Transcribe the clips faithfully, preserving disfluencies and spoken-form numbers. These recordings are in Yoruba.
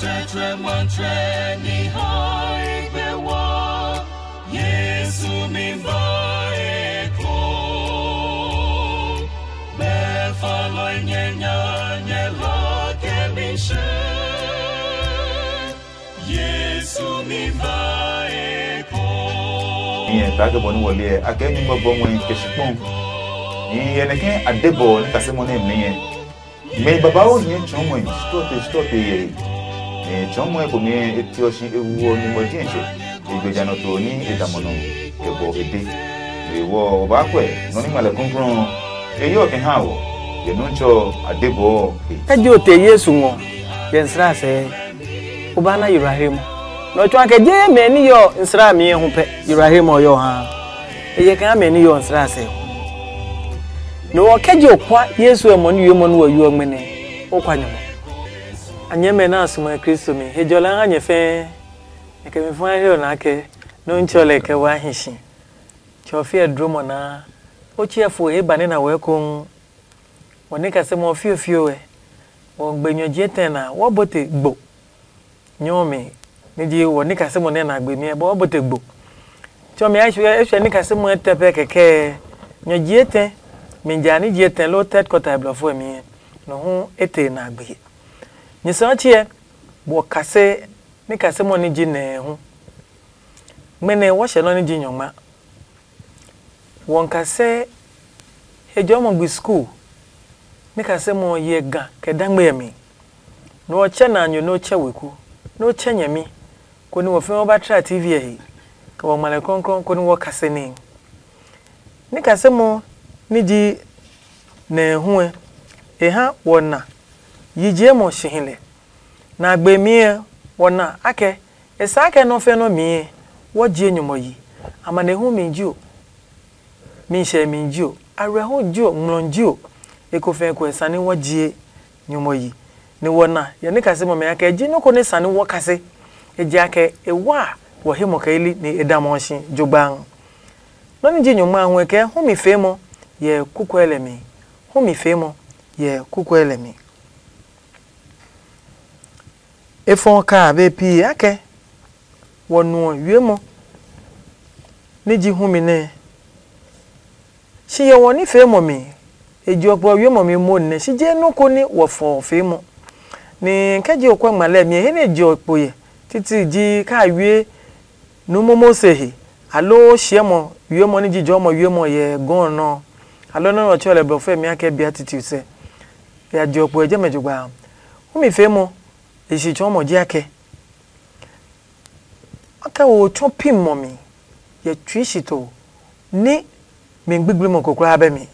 tetre mantre ni hai bewa Yesu mimba eko be falo nyenya nyela kemishe Yesu mimba eko Ye ta ke bonu wole ake mi mo bo won ke shipon Ye ne ke adebo ni kase mo ne ni Me baba o yin chomo stop stop ye e chomo e ko mi eti o shi ewu ni mo din se igbeja no to ni idamono ebo ede e wo ba kwe no ni male kunkrun e yo ke ha wo ye no cho adebo e jo te Yesu ngo ye nsra se o ba na Ibrahim no cho ake je me ni yo nsra mi hu pe Ibrahim o yo ha e ye kan me ni yo nsra se no okaje okwa Yesu emo ni yemo no wayu amene okwanyemo anyeme na asuma Kristo mi hejola anye fe eke me fa he na ke no nchole ke wa hishi chofi edromo na ochiefo he bane na we kon woni ka se mo fiofio we won gbenyo jeten na wo bote gbo nyomi ni di woni ka se mo ne na gbemi e bo bote gbo chomi a hwe ni ka se mo tepe keke nyo jeten Minjani jeten lo tet kota blofo mi no ho ete na agbe ni so chie bo kase ni kase mo ni ji na ho mene wo hye no ni ji nyoma won kase ejo mo gbe school ni kase mo ye ga ke dangme mi no che na anyo no che weku no che nyami ko ni wo fe wo ba tra T V e ko wo male konkon ko ni wo kase ni ni kase mo Niji ne huwe eha wona yije mo shihile na agbe mi wona ake esake no fe no mi wo je nyumo yi ama ne hu mi jio mi she mi jio are hu jio mlon jio eko fe ko esane wo je nyumo yi ni wona ye ne kase mo me ake ji no ko ne sane wo kase eji ake ewa wo himo kaili ni edamo shin jogban no ni ji nyumo ahun eke hu mi fe mo ye kukwelemi humi femo ye kukwelemi efon ka be pi ake wonu wiemo niji humi ne shiye woni femo mi eji opo wiemo mi mo ne shije no ko ni wo fo femo ni kaji okwa male mi he ne ji opo ye titi ji ka wie no momo sehi alo shiemo wiemo niji jo mo wiemo ye gon no Alo no chole bo fe mi ake bi attitude se ya jopo eje mejugba o mi fe mo isi cho mo je ake aka wo chopin mo mi ye twishito ni me gbigbe mo kokura be mi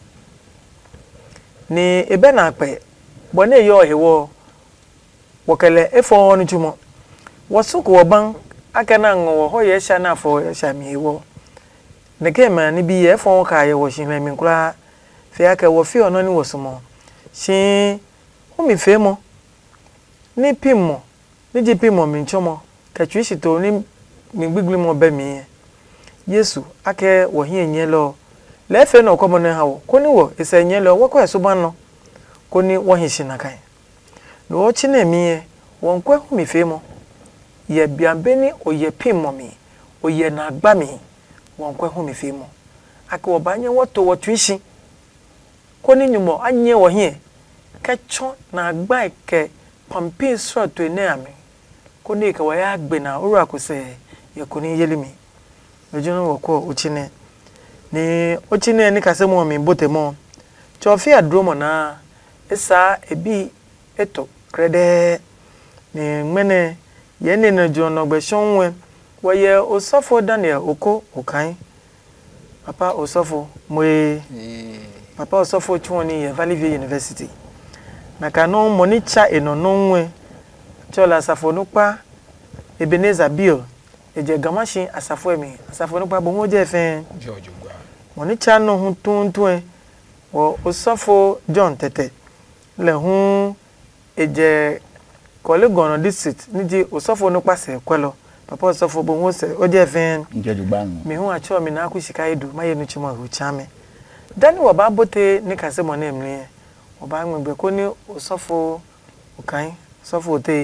ni ebe na pe bo na ye ohewo wokele efo onu chumo wosuko woban aka na ngo ho ye sha na afo ye sha mi wo ne ke ma ni bi ye efo ka ye wo shin mi kura fe aka wo fi ono ni wosumo shi o mi fe mo ni pimo ni ji pimo mi nchomo ka twishi to ni mi gbigli mo be mi Yesu ake wo hi enye lo le fe no ko mo ne hawo ko ni wo ese enye lo wo ko esuban no ko ni wo hi shina kan no o chi na mi won kwa hu mi fe mo ye biambe ni o ye pimo mi o ye na agba mi won kwa hu mi fe mo ake wo banye wo to wo twishi ko ni nyumo anye wo hi kacho na agba ke pampi so to ne ami ko ni ka wa ya agbe na ora ko se ye ko ni yelimi ojuno wo ko uchine ni uchine ni kase mo mi botemo chofi adromo na esa ebi eto krede ni mene ye ni no jono gbe shonwe wo ye osofo Daniel oko okan papa osofo moye papa osofo twoni ye Valley View University na kanu monicha enono nwe chola asafo nupa Ebenezer Bill eje gamashin asafo emi asafo nupa bo mo je fen George gba monicha no hun tuntun wo osofo John Tete le hun eje Kolegono district niji osofo nupa se kwelo papa osofo bo mo se o je fen George gba mi hun acho mi na akushika edu maye nu chimo hu chame dani wo ba bote ni kase mo na emri wo ba ngbe ko ni osofo okan sofo te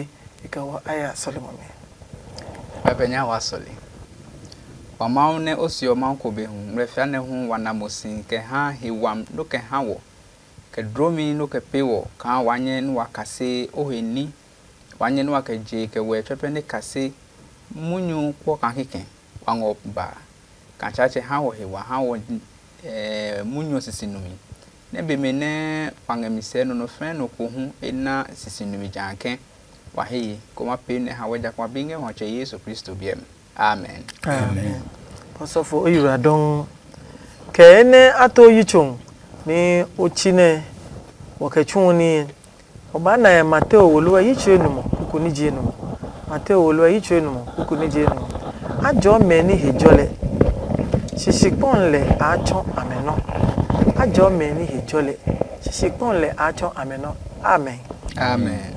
ikawa aya Solomon Babenya wasole Wamau ne osio manko be hu mrefia ne hu wanamosin ke ha hiwam no ke ha wo ke dromi no ke pewo ka wanye no wakase oheni wanye no wakaje ke we twetwe ne kase munyu kwo kan keke wango ba ka chache ha wo hiwa ha wo eh munyu sisinumi ne be me ne wangamise no no fe no ko hu ena sisinumi janke wahi koma pe ne ha waja kwa binge ho che Yesu Kristo biem. Amen. Amen. Pasofo oyura don kene ato yichon ni ochine wakachun ni obana ya Mateo woluwa yichwe numo kukuni je numo Mateo woluwa yichwe numo kukuni je numo ajo meni hejole shishiponle acho ameno ajo meni hejole shishiponle acho ameno. Amen. Amen.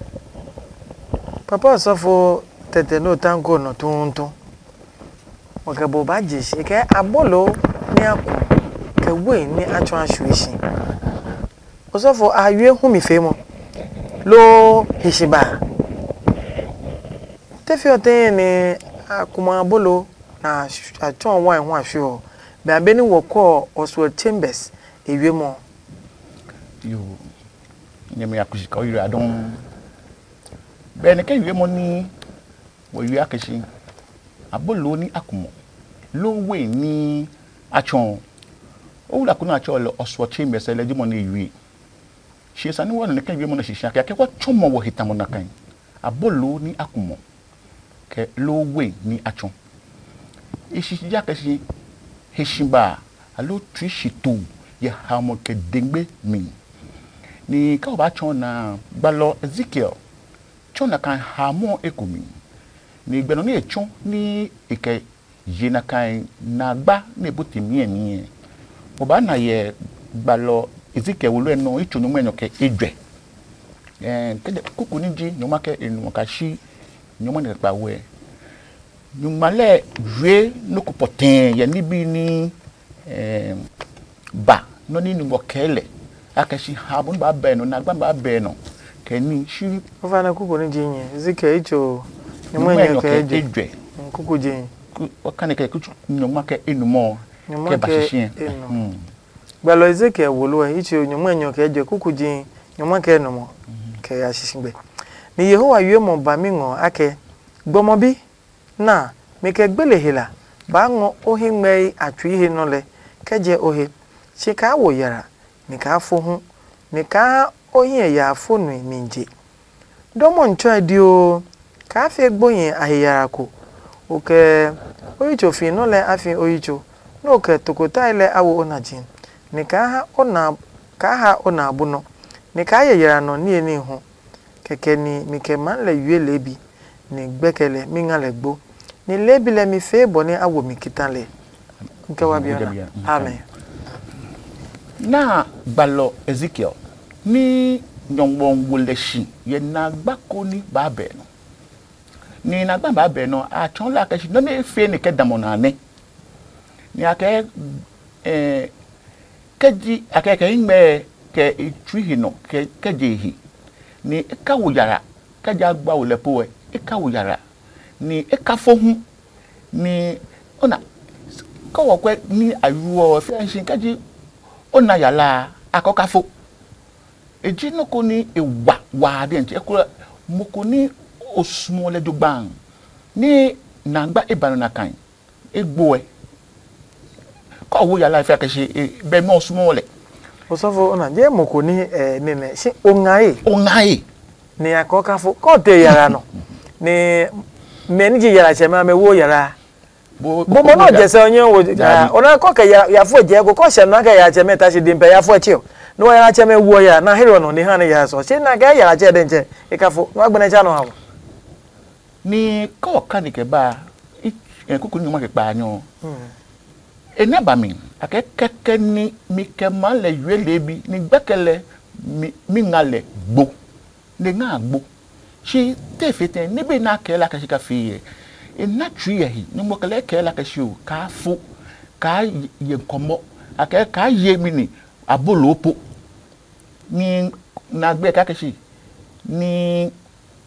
Papa sofo tete no tango no tuntu wakabo baje shike abolo ni aku ke we ni acho ashuishi osofo awie hu mi femo lo hishiba tefiote ni akuma abolo na acho wan hu ahwe be abeni woko Oswald Chambers ewie mo yo nyame yakushika oyira adon bene ke ewie mo ni wo wi akashi abolo ni akumo lo we ni achon owula kuna achon Oswald Chambers eleji mo ni wi she sani won ne kan wi mo na shisha ke kwa chomo wo hitamo na kan abolo ni akumo ke lo we ni achon ishi jakashi heshimba alo trishitu ya hamo ke dengbe mi ni ka ba chon na gbalo Ezekiel chon na kan hamo ekomi ni gbeno ni echon ni ike jina kan na gba ni buti mi emi o ba na ye gbalo Ezekiel wo lo eno ichonu menyo ke edwe eh kede kuku ni ji nyoma ke enu ka shi nyoma ne pa we nyoma le jwe no ku poten ye ni bi ni eh ba no ni nugo kele akashi habun ba be no na gba ba be no ke ni shi ofana kuku ni ji nye Ezekiel icho nyoma nye ke edwe kuku ji wakane ke kuchu nyoma ke enu mo ke ba shishin mm gbalo Ezekiel woluwa icho nyoma nye ke edwe kuku ji nyoma ke enu mo ke ya shishingbe ni Yehowa yue mo ba mi ngo ake gbomo bi na me ke gbele hela ba ngo ohi mei atwi he no le keje ohi chika wo yara ni ka afo hu ni ka ohi ya afo nu minje domo ncho adio ka afi gboyin ahiyara ko oke oyicho fi no le afi oyicho no ke tokota ile awo onajin ni ka ha ona ka ha ona abuno ni ka yara no ni eni hu keke ni mi ke man le yue lebi ni gbekele mi ngale gbo ni lebi le mi fe bo ni awo mi kitanle nke wa biona. Amen. Na gbalo Ezekiel ni nyongbon woleshi ye na gbako ni ba be no ni na gba ba be no a chon la kashi no ne fe ni ke damona ne ni ake eh keji ake ke ngbe ke itwi no ke keji ni eka wujara kaja gba ole po e eka wujara ni eka fohu ni ona ko wo kwe ni ayuo fe shin kaji ona yala akokafo eji no ko ni ewa wa de nti ekura moko ni osmole dugban ni nagba ebanu na kan egbo e ko wo yala fe kashi be mo osmole osofo ona je moko ni eh nene si ongae ongae ni akokafo ko te yara no ni meni ji yara chema me wo yara bo bo no je se onye wo ona ko ke ya fo je ko ko se na ke ya chema ta si dimpe ya fo chi no yara chema wo ya na hero no ni han ya so si na ga yara che de nche ikafo no agbene cha no ha ni ko ka ni ke ba e kuku ni ma ke pa nyo enaba mi akekeke ni mi ke ma le yue lebi ni gbekele mi mi ngale gbo ni nga gbo shi te fete ni be na ke la ka shika fi e na twi ye ni mo kele ke la ka shu ka fu ka ye komo ake ka ye mi ni abolopo ni na gbe ka ke shi ni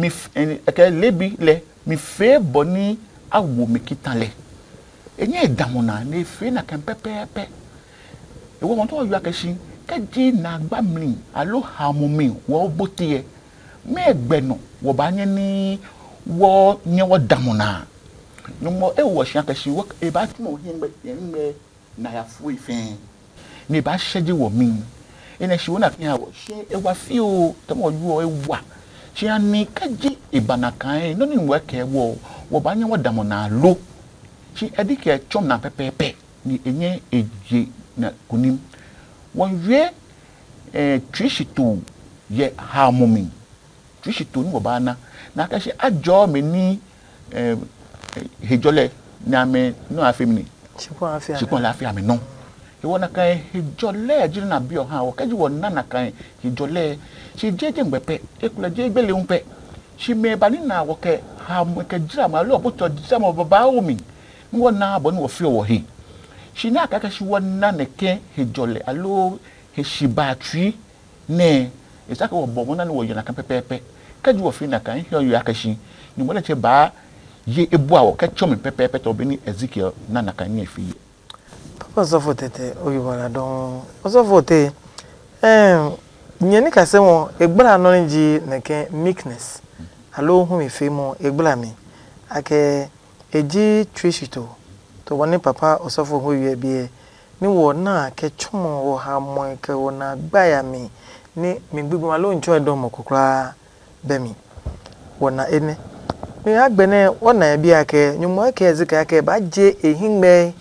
mi ke lebi le mi fe boni awo mi kitan le enye damona ne fe na kan pepepe e wo won to yo akeshi ke ji na gba mi alo ha mo mi wo botie me egbeno wo ba nye ni wo nye wo damona no mo e wo hia akeshi wo e ba ti mo himbe yembe na ya fu ife ni ba sheji wo mi ene shi wona kan wo she e wa fi o to mo ju e wa shi ani kaji ibana kan no ni wo ke wo wo ba nye wo damona lo shi edike chom na pepepe ni enye eje na kunim won we eh trishito ye harmony trishito ni wo ba na na ka shi Adjoor me ni eh hejole na me no afemini chikwa afia chikwa la afia me no e wona kan hejole ajiri na bio ha wo kaji wona na kan hejole shi jeje ngbepe ekula je gbele unpe shi me ba ni na wo ke ha mo ke jira ma lo bo to jira mo baba o mi wona bo ni wo fi wo he shi na ka ka shi wona ne ke hejole alo he shi battery ne isaka wo bo wona ni wo yona kan pepepe kaji wo fi na kan he yo akashi ni mo le che ba ye ebu awo ka chomi pepepe to be ni Ezekiel na na kan ni fi papa zofo tete oyibara don zofo te eh nyeni ka se won egbara no nji neke Meekness alo hu mi fe mo egbara mi ake eji trishito to woni papa osofo hu ye bie ni wo na ke chomo wo ha mo ke wo na gba ya mi ni mi gbigbo alo ncho edon mo kokra be mi wo na ene mi agbene wo na bia ake nyumo ake ezika ake ba je ehingbe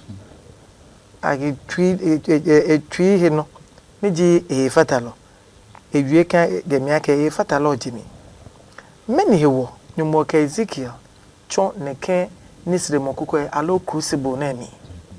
ake twi e twi he no mi ji e fatalo ewie ka gemi ake e fatalo jimi meni hewo nyumo ke Ezekiel chon neke nisre mokoko alo Crucible na mi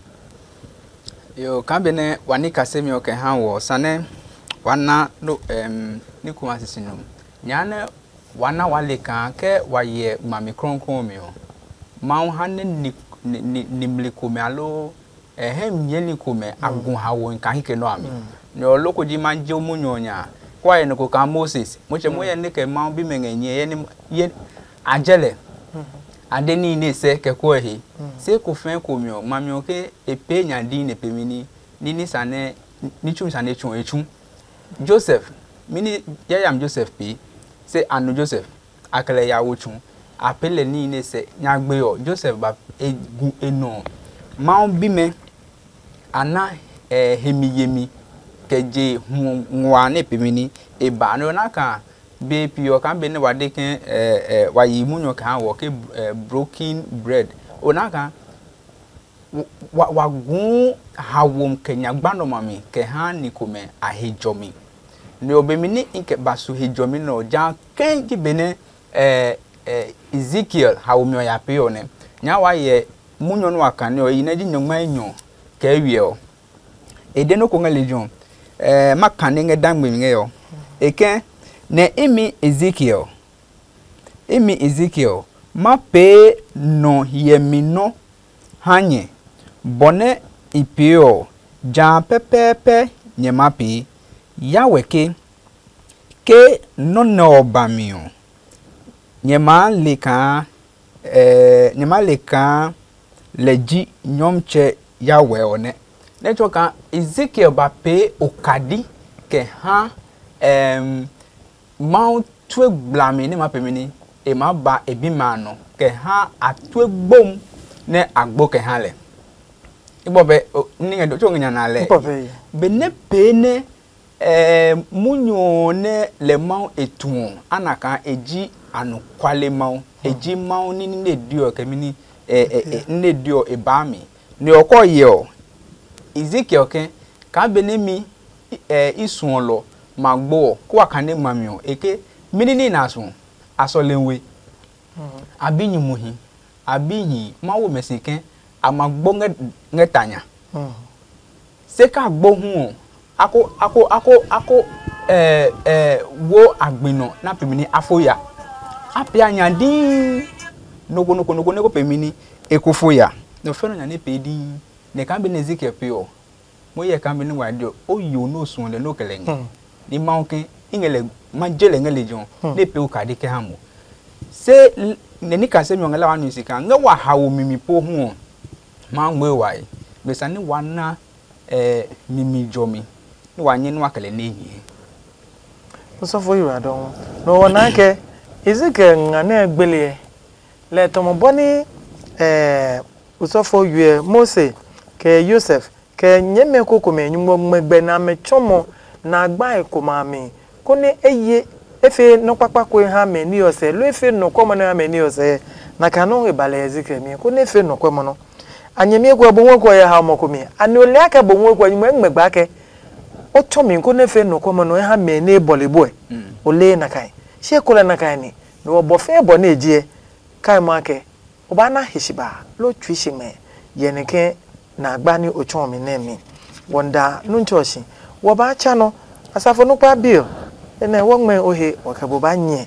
yo kambene wanika semi oke hanwo sane wana no em ni kuma sisinu nyane wana wale kan ke waye mami kronkron mi o ma hanne ni ni nimliko me alo ehem yeli ko me agun hawo nkan hike no ami ni oloko di manje omunyonya kwa ye no ka Moses mo che mo ye ne ke ma bi menyenye ye ni ye ajele adeni ne se ke ko ehi se ko fen ko mi o mami o ke epe nya din ne pemini ni ni sane ni chum sane chun echun Joseph mini ya yam Joseph pe se anu Joseph akele ya wochun apele ni ne se nya gbe o Joseph ba egu eno ma bi me ana eh hemiyemi keje nwa ne pemini e ba no na kan be pio kan be ne wade ken eh eh wayi munyo kan wo ke broken bread onaka wa wagun hawom kenya gbano mami ke han ni kome ahejomi ni obemini nke basu hejomi no ja ken ki bene eh eh Ezekiel hawom ya pe one nya wa ye munyo no aka ne o yina ji nyoma enyo ka ewie o ede no ko ngalejon eh makane nge dangme nge yo eke ne imi Ezekiel imi Ezekiel ma pe no yemino hanye bone ipio ja pepepe nyemapi yaweke ke no no bamio nyema leka eh nyema leka leji nyomche yawe one necho kan Ezekiel ba pe okadi ke ha em mount twe blame ni mapemini e ma ba ebi mano ke ha atwe gbom ne agbo ke ha le ibobe ni ngedo cho nya na le be ne pe ne eh munyo ne le mau etun anaka eji anu kwale mau eji mau ni ne dio kemini eh ne dio e ba mi ni okoye o Ezekiel ken ka be ne mi eh isun lo magbo ko akane mamio eke mini ni nasun asolenwe abinyumuhi abihi mawo mesiken amagbo ngetanya se ka gbo hu ako ako ako ako eh eh wo agbino na pemini afoya apia nyadin nogo nogo nogo nego pemini ekofoya no feno nya ne pedi ne kan be Ezekiel pio mo ye kan be ni wadio o yo no sun le no keleng ni maunke ingele majele ngele jon ne pe ukadi ke hamo se neni ka se nyongela wa nu sika nga wa hawo mimi po hu ma ngwe wai be sane wana eh mimi jomi ni wa nyi no akale na ehi so for you adon no wona ke izike ngane gbele le tomo boni eh usofo yue Mose ke Joseph ke nyeme koko me nyumo megbe na me chomo na agba ekoma mi kone eye efe no papa ko ha me ni ose lo efe no komo na me ni ose na kanu ebale ezike mi kone efe no komo no anyeme ko bo won ko ya ha moko mi ani ole aka bo won ko nyumo megba ke o chomi kone efe no komo no ha me ni bolebo e ole na kai she kola na kai ni no bo fe bo na ejie kai ma ke oba na hishiba lo twishi me yeneke na agba ni ochomi na mi wonda nu nchoshi wo ba cha no asafo no kwa bill ene wo ngme ohe wakabo ba nye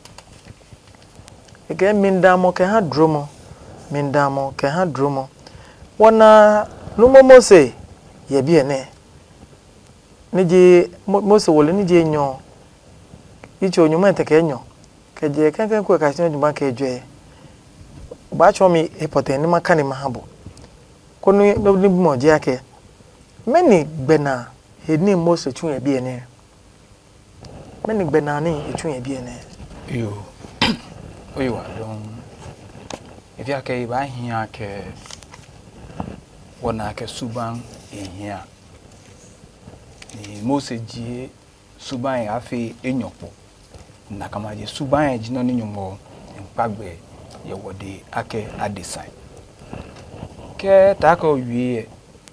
ege mindamo ke ha dromo mindamo ke ha dromo wona numo Mose ye bi ene niji Mose wole niji nyo icho nyuma teke nyo ke je kankan ko ka sino juma ke jwe ba chomi epote ni makani mahabo kono no ni mo je ake meni gbena heni Mose tun e bi ene meni gbena ni etun e bi ene yo oyo don if ya ke ba hia ke wona ke suban ehia ni Mose ji suban afi enyopo na kama je suban ji no ni nyumo mpagbe ye wode ake adesign ke tako wie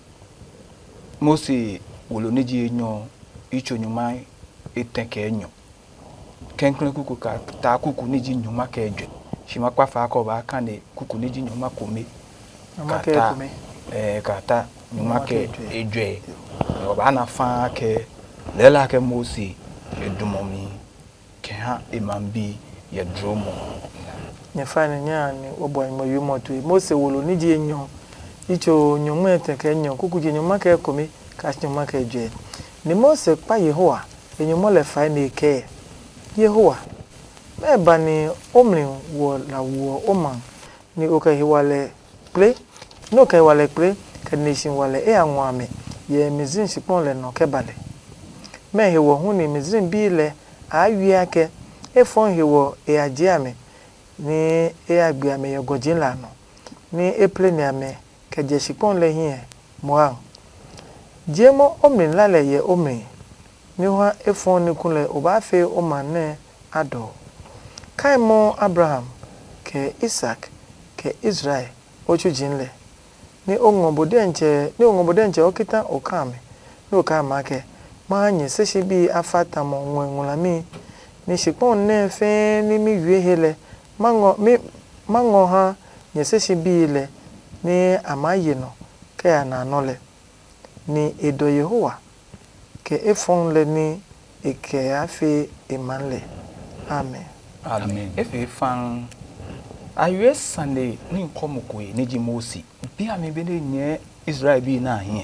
Mose wolo ni ji enyo icho nyuma etenke enyo kenkle kuku ka ta kuku ni ji nyuma ke edwe shima kwa fa ko ba kan ne kuku ni ji nyuma kome amake kome eh kata nyuma ke edwe o ba na fa ke lela ke Mose edumomi ke ha emambi ye dromo nye fane nya ni obo mo yumo to Mose wolo ni ji enyo icho nyuma etenke enyo kuku ji nyuma ke kome ka nyuma ke edwe ni Mose pa Yehowa enyo le fa ni ke Yehowa meba ni omri wo la wo oman ni oka hiwale play no ka hiwale play ka nation wale e anwame ye mizin sipon le no kebale me hewo hu ni mizin bi le awi ake e fon hewo e aje ame ni e agbe ame ye gojin la no ni e play ni ame ka je sipon le hin mo jemo omri la le ye omri ni wa e fon ni kunle oba fe o manne ado kaimo Abraham ke Isaac ke Israel ochu jinle ni ongobode nche ni ongobode nche okita okame ni okama ke ma nye seshi bi afata mo nwenwulami ni shipon ne fe ni mi yue hele mango mi mango ha nye seshi bi ile ni amaye no ke ananole ni edo Yehowa ke efon le ni eke afi emanle amen amen efe fan aye Sunday ni nkomoko ni ji Mose bi ame be ne Israel bi na hin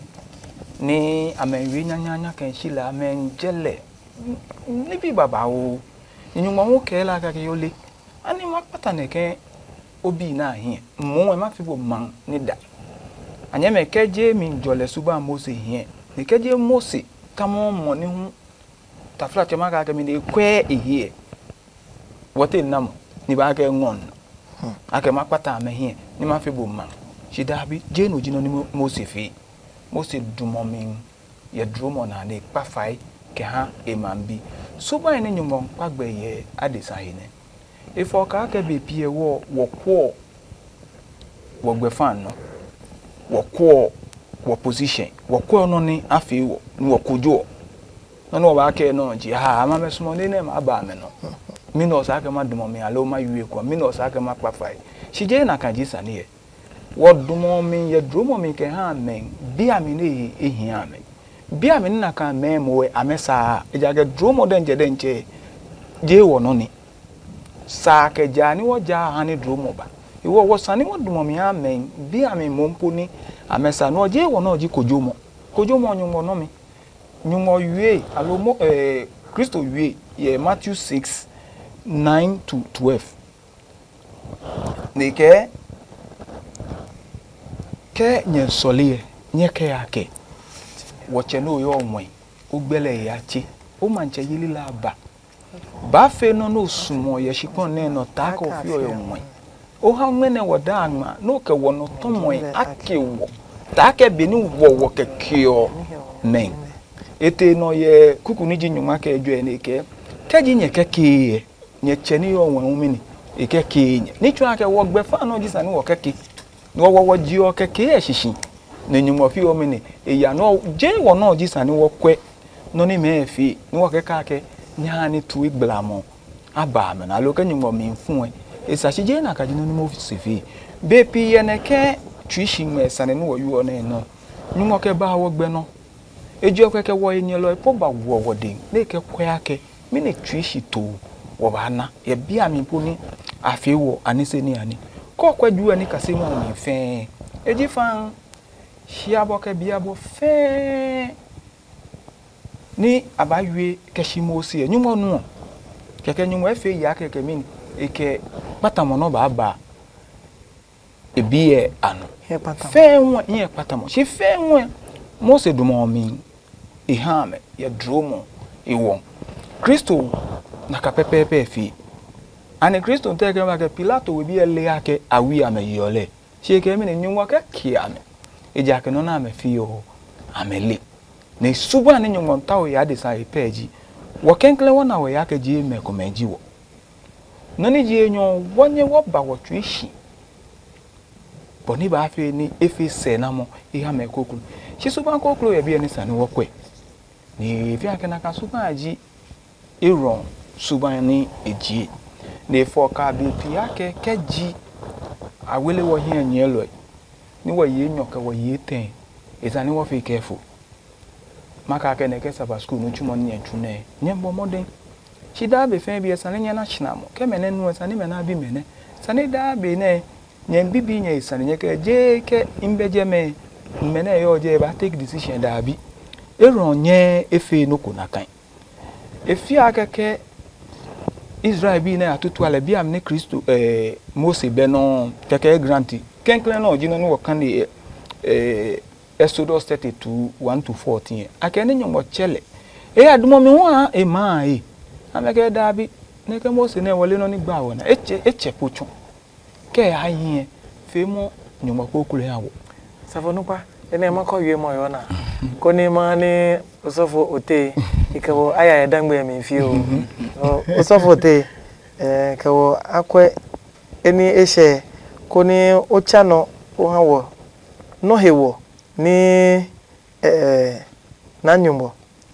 ni amenwe nyanyanya kan shila amen jele ni bi baba o nyuma wo ke la ka ke yole ani ma pata ne ke obi na hin mo e ma fi bo man ni da anya me ke je mi jole suba Mose hin ni ke je Mose tamo mo ni hu ta flat ma ka ka mi ne kwe ehie wote nam ni ba ke ngon ake ma pata me hin ni ma fi bo man shi da bi je no jino ni Mose fi Mose dumomin ye dromo na ne pa fai ke ha e mambi so ba ni nyumo pagbe ye adesa hine ifo ka ka be pie wo wo kwo wo gbe fan no wo kwo wo position wo kwo no ni afi wo ni wo kojo no no ba ke no ji ha ma me sumo ni ne ma ba me no mi no sa ka ma dumomin alo ma yue kwa mi no sa ka ma pa fai shi je na kan ji sane what do mommy ye dromo me ke ha men bi ami ne ehi amen bi ami na kan men mo amesa e ja ge dromo denje denje je wo no ni sa ke ja ni wo ja ha ni dromo ba iwo wo sani wo dumo mi amen bi ami mo mpo ni amesa no je wo no ji kojomo kojomo nyumo no mi nyumo yue alo mo eh Kristo yue ye Matthew six nine to twelve ne ke ke nye solie nye ke ake woche no yo onwe ogbele ya chi o manche yili la ba ba fe no no sumo ye shipon ne no ta ko fi o onwe o ha mene woda anma no ke wono tomo ake wo ta ke bi ni wo wo ke kio men ete no ye kuku ni jinyuma ke edwo ne ke keji nye ke ke nye cheni yo onwe umini e ke ke ni twa ke wo gbe fa no jisa ni wo ke ke ni wo wo ji o ke ke e shishi ne nyumo fi o mini e ya no je wo no jisa ni wo kwe no ni me fi ni wo ke ka ke nya ni tu igbelamo aba me na lo ke nyumo mi fun e e sa je na ka ji no ni mo fi fi be pi ye ne ke twishi me sa ne no wo yu o ne no nyumo ke ba wo gbe no eji okeke wo yin lo ipo ba wo wo de ne ke kwe ake mi ne twishi to wo ba na ye bia mi po ni afi wo anise ni ani ko kwaju ani kase mu ni fe eji fan hia bo ke bia bo fe ni abaywe keshimo si enyumo nu keke nyumo efe ya keke mi eke patamo no ba ba ebi e anu fe won yin patamo shi fe won mo se dumo mi ihame ya dromo iwon Kristo na kapepepe fi ane Kristo nteke ma ke Pilato we bi ele ake awi ame yole sheke mi ne nyunwa ke kiame eja ke no na ame fi yo amele ne suba ne nyunwa ntawo ya de sai peji wo kenkle wona we ya ke ji me ko meji wo no ni ji enyo wonye wo ba wo twishi boni ba fe ni efe se na mo ihame kokulu shi suba kokulu ye bi eni sane wo kwe ni fi ake na ka suba aji iron suba ni eji ne fo ka bi pi ake keji awele wo hia nye lo ni wo ye nyoka wo ye ten ezani wo fi careful maka ke ne ke saba school no chumo ni entune nye mbo modern shi da be fe bi esane nye na china mo ke mene nu esane me na bi mene sane da be ne nye bibi nye esane nye ke je ke imbeje me mene yo je ba take decision da bi eron nye efe no kunakan efi akeke Israel bi na atutu ala bi am ne Kristo eh Mose be no keke granti kenkle no jino no kan de eh Exodus thirty-two one to fourteen akene nyomo chele e adumo mi ho e ma e ameke da bi ne ke Mose na wole no ni gba wona eche eche pochu ke ayin fe mo nyomo kokule awo safonupa ene mako yue mo yo na ko ni ma ni osofo ote ikewo aya ya dangbe mi fi o osofo ote eh kewo akwe eni ehye ko ni ocha no o hawo no hewo ni eh na nyumbo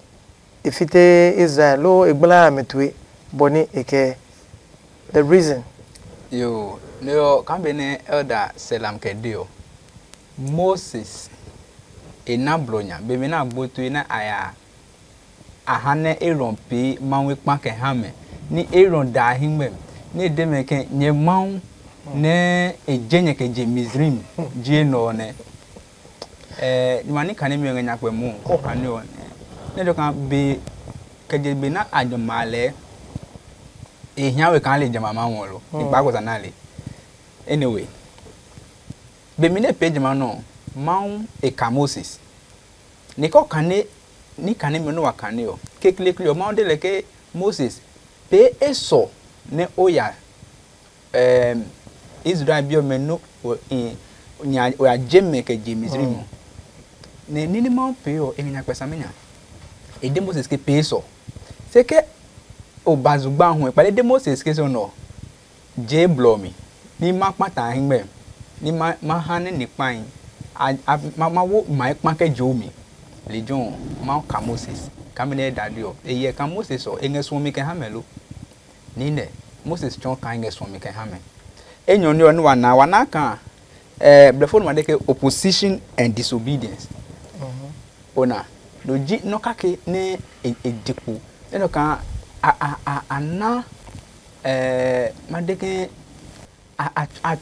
ifite Israel lo egbala metwe boni eke the reason yo no kambe ne elder selam kedio Moses ena blonya be me na gbotu ina aya ahane Aaron pe manwe pa ke hame ni Aaron da himem ni de me ke nye man ne ejenye ke je Mizrim je no ne eh ni mani kan mi nganya pe mu ko kan yo ne do kan be ke je be na ajomale e hiawe kan le jama ma won lo ni ba ko sanale anyway be mi ne page ma no Mount Ekamosis. Niko kane ni kane meno wakane yo. Ke klikli yo Mount leke Moses pe eso ne oya um Israel bio meno in nya oya jemme ke jemizrimo. Ne nini Mount pe yo enya kwesa menya. E de Moses ke pe eso. Se ke o bazugba hu e pale de Moses ke so no. Je blomi. Ni makpata hinme. Ni ma ma hane ni pan. Ma wo my market jomi legion ma ka Moses kamene dadio e ye ka Moses o engeso mi ke hamelo ni ne Moses chon kan engeso mi ke hame enyo ni onu wana wana kan eh before ma de ke opposition and disobedience mhm ona do ji no kake ne edipo eno kan a a a ana eh ma de ke a a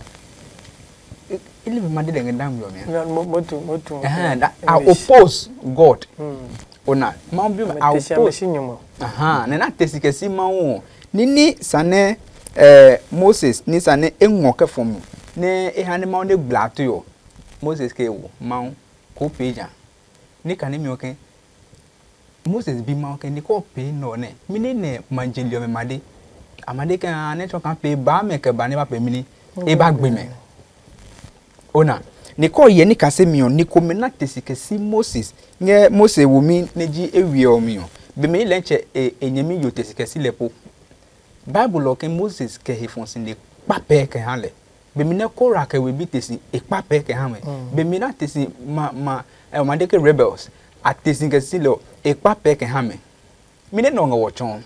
ili be made den dam yo me motu motu eh I oppose God mm. Ona ma bi I oppose nyumo aha na na tesikesi ma wo nini sane eh Moses ni sane enwoke from ne ehane ma ne blato yo Moses ke wo ma ko peja ni kan mi oke Moses bi ma oke ni ko pe no ne mini ne manjelio me made amade kan ne to kan pe ba me ke ba ne ba pe mini e ba gbe me ona ni ko ye ni kase mi on ni ko me na tesikesi Moses nye Moses wo mi neji ewie o mi on be me lenche enyemi yo tesikesi lepo Bible ke Moses ke hefonsin de pape ke hanle be me ne ko ra ke we bi tesi e pape ke hanwe be me na tesi ma ma e ma de ke rebels atesikesi lo e pape ke hanme mi ne no ngo chon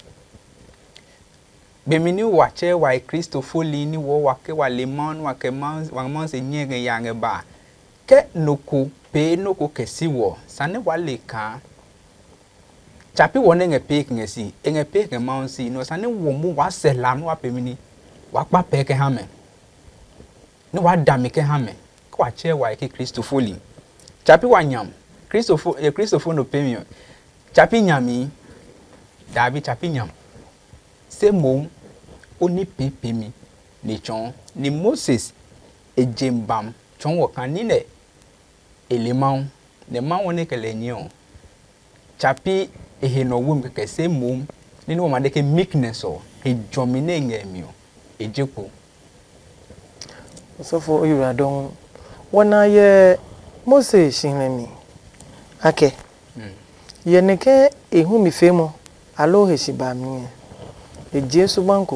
be me ni wache wa Christopher ni wo wa ke wa le man wa ke man wa man se nyege yange ba ke noko pe noko kesi wo sane wale ka chapi wone nge pe ngesi enge pe ke ma onsi no sane wo mu wa selam no wa pe mini wa pa pe ke hame no wa dami ke hame ko ache wa ke Christopher chapi wa nyam Christopher e Christopher no pe mi chapi nyami dabi chapi nyam se mo oni pepe mi ni chon ni Moses ejembam chon wo kan ni ne Ellicom ne ma woni kele nyon chapi ehe no wum keke se mum ni no ma de ke meekness o e jomine ngemi o ejepo so for you don wana ye Moses shinemi ake mm. ye ne ke ehu mi femo alo he shiba mi e Jesu banko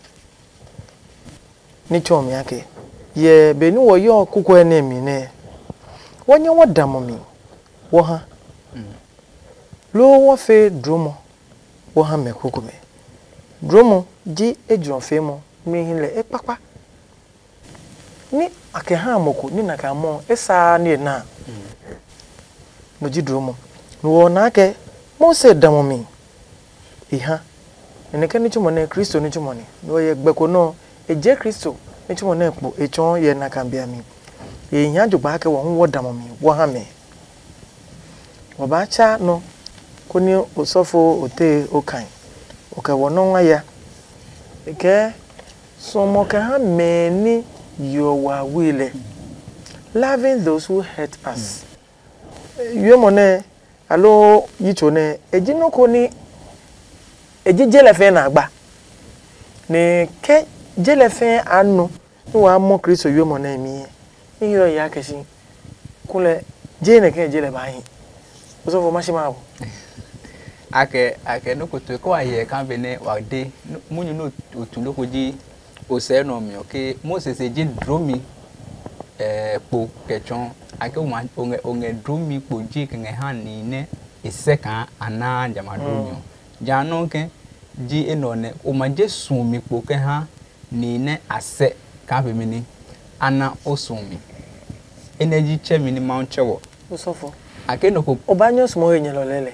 ni chomi ake ye beni wo yo kuko enemi ne wonye wodamo mi wo ha mm. lo wo fe dromo wo ha me kuko me dromo ji ejron fe mo mi hinle e papa ni ake ha moko ni na ka mo esa ni na mm. no ji dromo wo na ke mo se damo mi iha ene ke ni chumo ne Kristo ni chumo ni no ye gbeko no eje Kristo ni chumo ne po e chon ye na kan bia mi e nya jogba ke wo wo damo mi wo ha me wo ba cha no ko ni osofo ote okan o ka wo no ya e ke so mo ka ha me ni yo wa wile loving those who hurt us yo mo ne alo yicho ne eji no ko ni eji jelefe na agba ne ke jelefe anu ni wa mo Kristo yo mo na mi ni yo ya keshi kule je ne ke jele ba yin o so fo ma shima wo ake ake no ko to ko aye kan be ne wa de munyu no otun lo ko ji o se no mi o ke Moses eji dromi eh po kechon ake o onge onge dromi po ji ke han ni ne iseka ana jama dromi jano ke ji enone o ma je sumi po ke ha ni ne ase ka be mini ana osumi energy che mini mount chewo osofo ake no ko obanyo smo yenye lo lele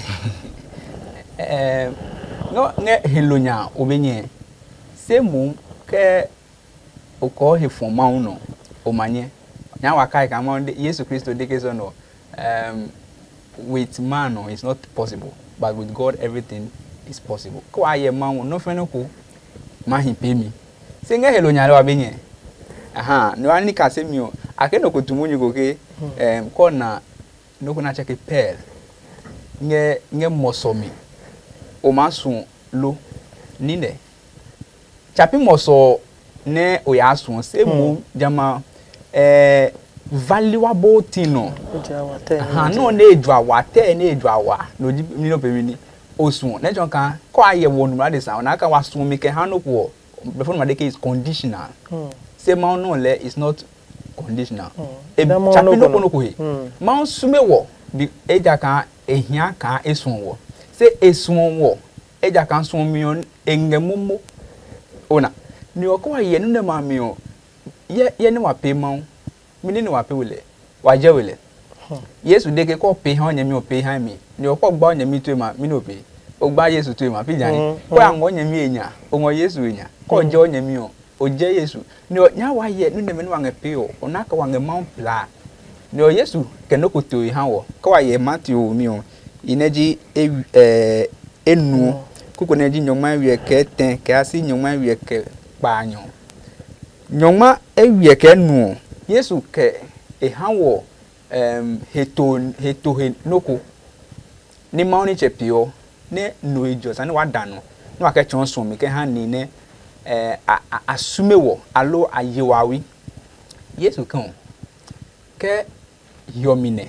eh no nge helonya obenye se mu ke oko he fon ma no o manye nya wa kai ka ma Yesu Kristo de ke so no um with man no it's not possible but with God everything is possible ko aye ma no fe no ko ma hin pe mi se nge helonya le wa benye aha no ani ka se mi o ake no ko tumunyu ko ke em ko na no ko na check pel nge nge mosomi o ma sun lo ni ne chapi moso ne o ya sun se mu jama eh valuable thing no ha no na edwa wa te na edwa wa no ni no pe ni osun na jon kan ko aye wo nu ra sa na ka wa sun mi ke ha no ko before ma de ke is conditional se ma no le is not conditional e chapi no ko no ko he ma sume wo bi eja kan ehia kan esun wo se esun wo eja kan sun mi on engemumo ona ni okwa ye nu ne ma mi o ye ye ni wa pe ma mi ni ni wa pe wele wa je wele Yesu de ke ko pe han nyami o pe han mi ni okwa gba nyami to ma mi no pe o gba Yesu to ma fi jan ko an nyami enya o ngo Yesu enya ko je o nyami o o je Yesu ni nya wa ye nu ne me ni wa pe o ona ka wa ngema pla ni o Yesu ke no ko to han wo ko wa ye Matthew mi o ineji eh enu kuko na ji nyoma wie ke ten ke asi nyoma wie ke paanyo nyoma ewie ke nu Yesu ke e hawo em heto heto he noko ni mauni chepio ne no ejo sane wada no no aka chonso mi ke ha ni ne eh asumewo alo ayewawi Yesu kan ke yomine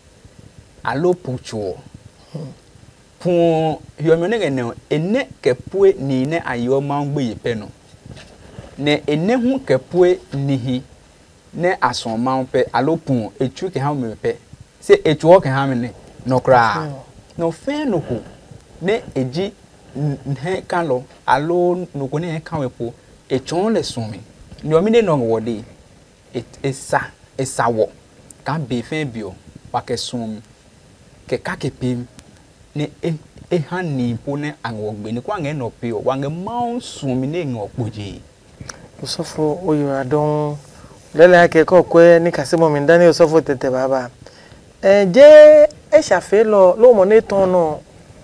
alo pucho pun yomine ke ne ene ke pue ni ne ayo ma ngbe yepe no ne ene hu ke pue nihi ne ason ma pe alo pun etu ke ha me pe se etu o ke ha me ne no kra no fe no ko ne eji he kalo alo no ko ne kan wepo echon le sumi ni omi ne no wode esa esa wo kan be fe bio wa ke sumi ke ka ke pim ne e e hani po ne anwogbe ni kwa nge no pio wa nge maun sumi ne ngo poje Osofo oyo adon lele ake ko kwe ni kasimo mi ndani osofo tete baba eh je e shafe lo lo mo ne ton no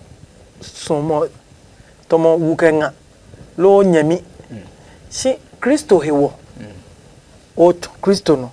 somo tomo wukenga lo nyami si Kristo hewo o Kristo no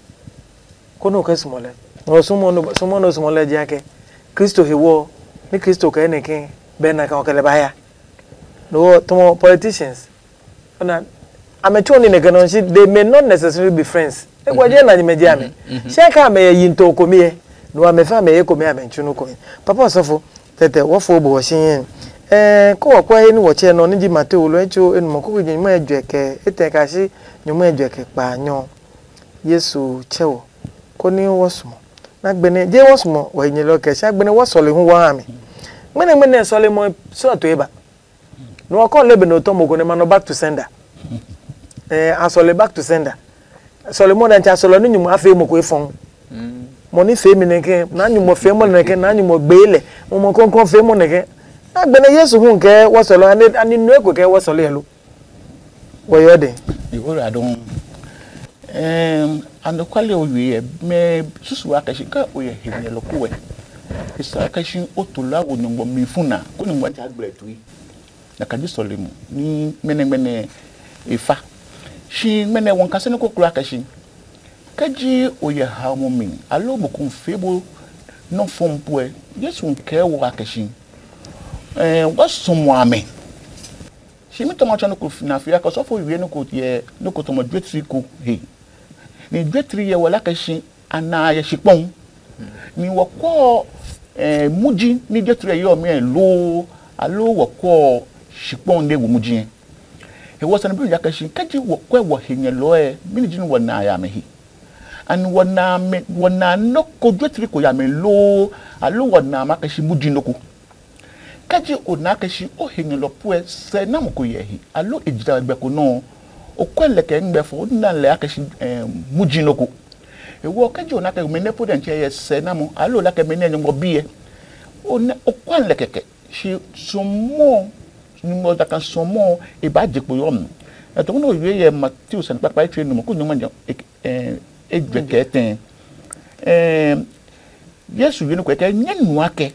kono ka smole no somo no somo no smole je ake Kristo hewo ni Kristo ka eneke be na ka okele baya no tomo politicians ona amecho ni negano shi they may not necessarily be friends e gwaje na nyimeje ame sheka me yinto komie no amefa me yekomie amenchu ko papa osofo tete wo fo bo shin eh ko kwa ni wo che no ni di Mateo lo echo enu mo ko nyimo ejweke eteka shi nyimo ejweke pa nyo Yesu chewo ko ni wo sumo na gbene je wo sumo wo yin lo ke sha gbene wo sole hu wa ami gbene gbene sole mo so to eba no ko lebe no to mo ko ne ma no back to sender eh asole back to sender sole mo na cha sole ni nyimo afi mo ko efon mo ni fe mi neke na nyimo fe mo neke na nyimo gbele mo mo kon kon fe mo neke na gbene Yesu hu nke wo sole ani ani no eko ke wo sole yelo wo yode igoro adon em ando kwale owie me susu akashi ka oye hene lokuwe isa akashi otula wonyombo mifuna ko ni ngwa ta gbletui na kaji sole mu ni mene mene ifa shi mene won kase ne kokura akashi kaji oye ha mo min alo bo kun febo no fompoe Yesu nke wo akashi eh wasomo ame shi mi tomo chano ko na afia ko so fo wie no ko ye no ko tomo dwetri ko he ni dwetri ye wala kashi ana ya shipon ni wako eh muji ni dwetri ye o mi lo alo wako shipon de wo muji he was an bi yakashi kaji wako wo henye lo e mi ni jinu wona ya me hi and wona me wona no ko dwetri ko ya me lo alo wona makashi muji no ko kaji onakashi o henye lo pue se na mo ko ye hi alo ejira gbe ko no o kwele ke ngbe fo na le akashi muji no ko e wo kaji onaka me ne poden che ye se na mo alo la ke me ne ngo bie o ne o kwele keke shi somo ni mo da kan somo e ba je po yo mu e to no ye ye Matthew san papa e no mo ko nyuma eh e dwe ke ten eh Yesu yinu ko ke nyenu ake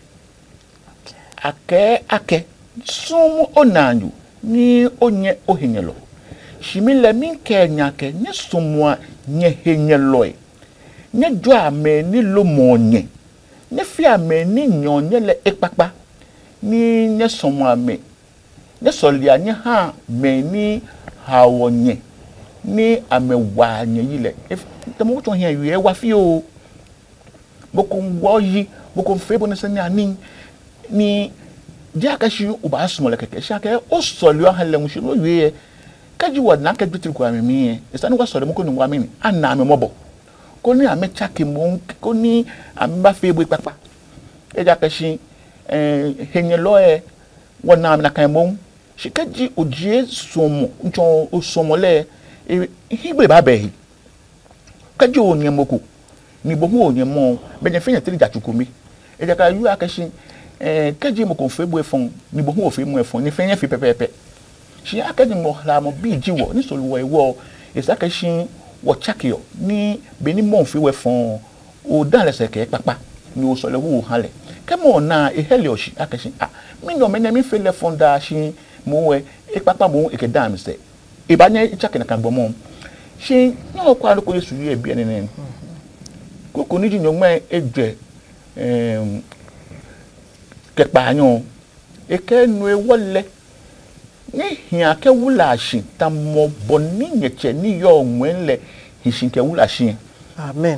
ake ake somo onanyu ni onye ohenyelo shimile min ke nyake ni somo nye henyelo nye dwa me ni lomonye ne fia me ni nyonye le ekpakpa ni nye somo ame ne solia nye ha me ni hawonye ni amewa nye yile if temo to here ye wa fi o boko ngwoyi boko febo ne senya ni ni dia kashi uba smole keke shake o solio halle mu shiro ye kaji wona ka bitri kwa mimi esani kwa sole mu ko ni ngwa mimi ana me mobo ko ni ame chake mo ko ni amba febo ipapa e dia kashi eh henyelo e wona na kan mo shikaji ojie somo ncho o somole e higbe ba be kaji onyemoko ni bohu onyemo benye fenya tiri jachukumi e dia ka yu akashi eh kaji mo konfebu efon ni bohu ofemu efon ni fenya fi pepepe shi akaji mo la mo bi jiwo ni so wo ewo isakashi wo chakio ni beni mo fi wefon o dan lese ke papa ni o so le wo hale kemo na e helioshi akashi ah mi no me na mi fele fonda shi mo we e papa mo e ke dam se e ba nya chake na kan bomo shi no kwa ko Yesu ye bia ne ne ko ko ni ji nyoma e dwe em ke pa anyo e ke nu e wole ni hia ke wula shi ta mo boni nyeche ni yo nwenle hishin ke wula shi amen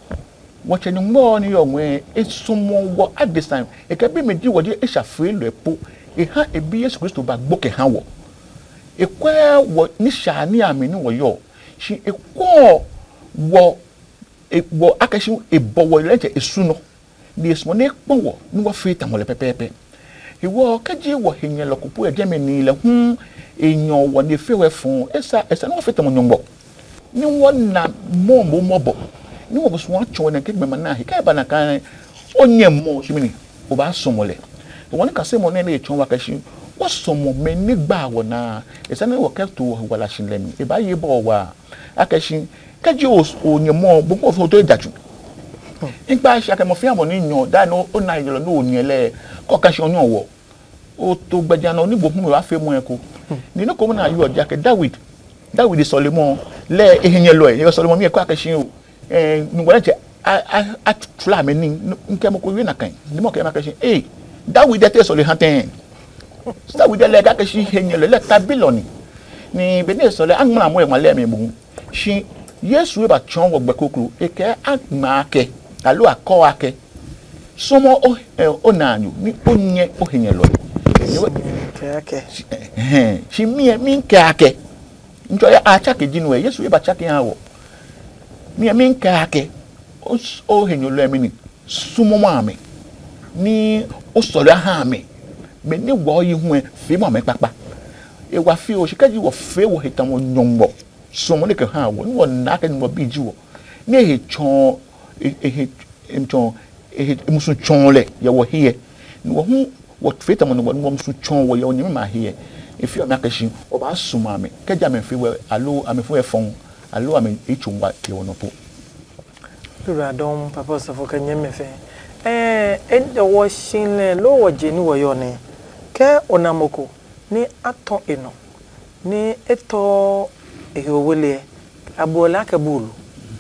wache ni mo ni yo nwe e sumo wo at this time e ke bi me di wo di e sha free lo epo e ha e bi Yesu Kristo ba gbo ke ha wo e kwa wo ni sha ni ameni wo yo shi e ko wo e wo akashi e bowo leje esu no ni esmo ne pon wo ni wo free tamole pepepe iwo kaji wo hinye lokupu e deme ni le hu enyo wo ne fewe fun esa esa no fe tamo nyombo ni wo na mo mo mobo ni wo so atwo na kegbe mana hi kai bana kan onye mo shimini o ba somole won ka se mo ne ne chon wa kashi wo somo me ni gba wo na esa ne wo keto wala shin lemi e ba ye bo wa akashi kaji o onye mo bo ko fo to daju igba sha ke mo fi amo ni nyon da no o na ilo no oni ele ko kan se onyon wo o to gbeja na oni bo fun mi wa fe mo en ko ni no ko mo na yu oja ke David David Solomon le ehenye lo e Solomon mi e ko akashi o eh ni wo je a tula me ni nke mo ko wi na kan ni mo ke ma akashi eh David te Solomon hanten David le ga akashi henye lo le tabiloni ni be ne Solomon an mo mo e ma le me mu shi Yesu e ba chon wo gbe kokuru e ke agma ke alo akọ ake somo o o nanyu ni onye o henye lo ke ake eh shi mi mi ke ake njo ya acha ke jinu e Yesu e ba cha ke ha wo mi mi ke ake o o henye lo emi ni sumo ma mi ni o soro ha mi me ni wo yi hu e fi mo me papa e wa fi o shi kaji wo fe wo hitan wo nyombo somo ne ke ha wo ni wo na ke ni wo bi ji wo ni e chon eh emton eh musu chonle ya wo hie ni wo hu wo feta mo no wo musu chon wo ya onye ma hie efi o ma kashi o ba suma me keja me fi we alo ame fu e fon alo ame echumwa ke wono po lura don papa so fo kanye me fe eh en de wo shinle lo wo je ni wo yo ne ke onamoko ni aton eno ni eto ehowele abola ka bulu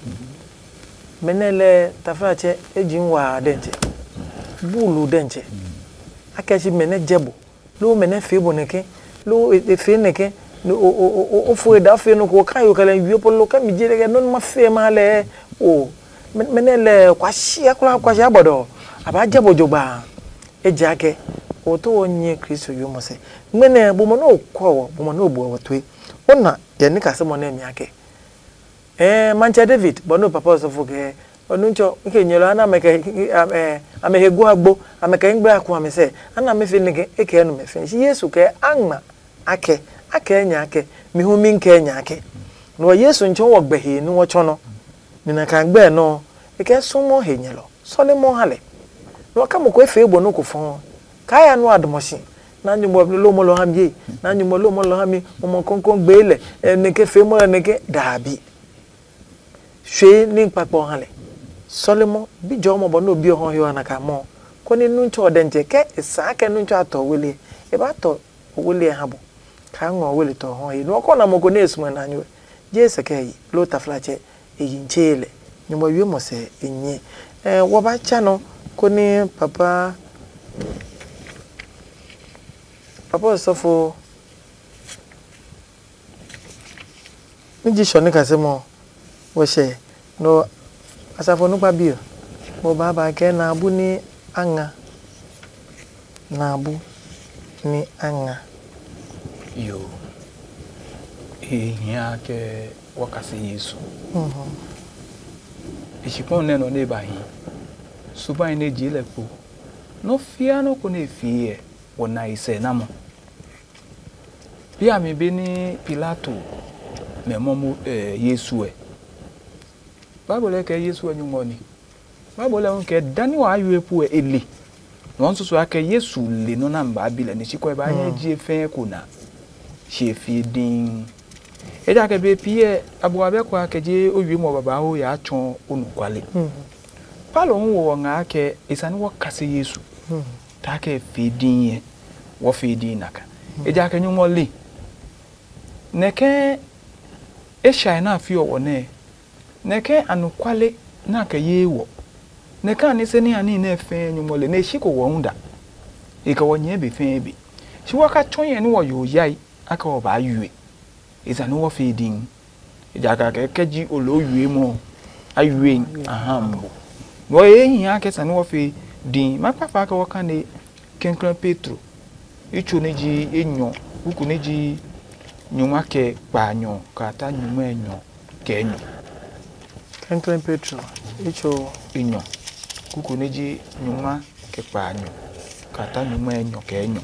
menele tafache ejinwa denje bulu denje akashi mene jebo lo mene febo neke lo efe neke o o o fo da fe no ko kan yo kala wi polo ka mi jere non ma fe ma le o menele kwashi akura kwashi abodo aba jebo jogba ejake o to onye Kristo yo mo se mene bo mo no ko bo mo no bo wotwe ona ye ni ka se mo na mi ake eh mancha David bono papa so foge onuncho nke nyelo ana meka eh amehegu agbo ameka ngbe akwa amese ana mefe nge eke enu mefe shi Yesu ke anma ake ake nya ake mihu mi nke nya ake no Yesu ncho wo gbehe ni wo chono ni na kan gbe no eke sumo he nyelo sole mo hale no ka mo ko efe egbo no ko fon kaya no admoshi na nyumo lo mo lo hamye na nyumo lo mo lo hami mo konkon gbele enike fe mo enike dabi shwe ni papo hale solemo bi jomo bo no bi ho yo anaka mo ko ni nuncho odenje ke isa ke nuncho ato wele e ba to wele habo ka ngo wele to ho yi no ko na mo ko na esuma na anyo je se ke yi lo taflache e yinchele nyumo wi mo se enye eh wo ba cha no ko ni papa papa sofo nji shoni ka se mo wo she no asafo no pa bio mo baba ke na abu ni anga na abu ni anga yo ehia ke wakase Yesu mhm ishipon ne no ne ba hi suban ne jile po no fia no ko ne fie wona ise na mo bia me be ni Pilato me momu eh, Yesu e Bible ke Yesu anyumo ni Bible nke dani wa ayepu eli no nso so aka Yesu le no na mba bile ni chiko ba anya ji efe ko na chefi din e da ke be pie abuwa be kwa ke je owi mo baba ho ya chon onukwale palo nwo nga ke isani wo kase Yesu ta ke fi din ye wo fe di naka e ja ka nyumo le neke e shine na fi owo ne neke anukwale na ka yewo neka ni se ni ani na fe nyumo le na shi ko wo hunda e ka wonye be fe bi shi waka tonye ni wo yo yai aka wo ba yue e za no wo fe din e ja ka ka ji olo yue mo ayue aham wo e yin aka sa no wo fe din makpa fa ka wo ka ne kenkran petro icho ne ji enyo huku ne ji nyuma ke panyo kata nyuma enyo ke enyo kenkran petro icho enyo huku ne ji nyuma ke panyo kata nyuma enyo ke enyo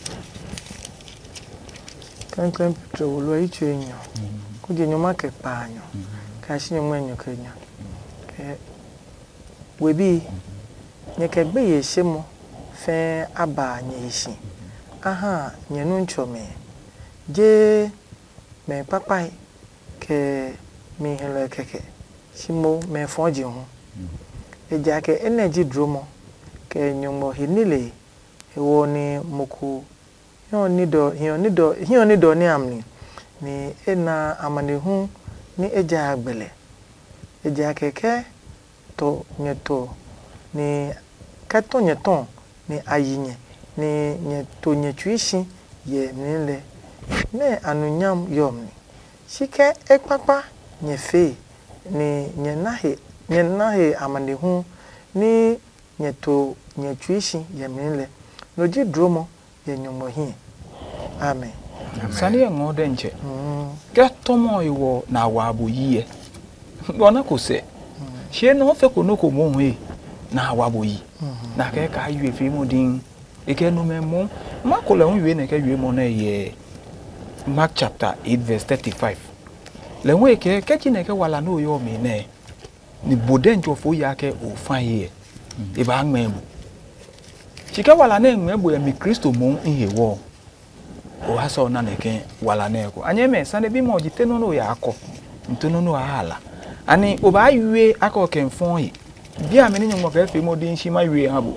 kenkran petro lo icho enyo kuje nyuma ke panyo kashi nyuma enyo ke enyo ke webi nyeke be ye shemo fe aba nyishi aha nyenu nchome je me papai ke mi helo keke shimo me foji ho eja ke energy dromo ke nyumo hinile ewo ni moku hion ni do hion ni do hion ni do ni amni ni ena amanehu ni eja agbele eja keke to nyeto ni kato nyeton ni ayinye ni nyeto nyetuishi ye mnile ne anunyam yomni shike ekpapa nyefe ni nyenahe nyenahe amandehu ni nyeto nyetuishi ye mnile noji dromo ye nyomohi amen sani ya ngode nche gatomo iwo na wabu yiye bona ko se she no fe ko no ko mo hu na wabu yi na ke ka yue fi mo din e ke no memo makola hu yue na ke yue mo na ye Mark chapter eight verse thirty-five le we ke ke chi na ke wala no yo mi ne ni boden jo fo ya ke o fan ye e ba ngmebu chi ke wala na ngmebu e mi Kristo mo ihe wo o aso na ne ke wala na ko anye me sane bi mo jite no no ya akọ ntono no ala ani o ba yue akọ ke mfon yi bia me ni nyumo ka fe mo din shi ma yue ha bo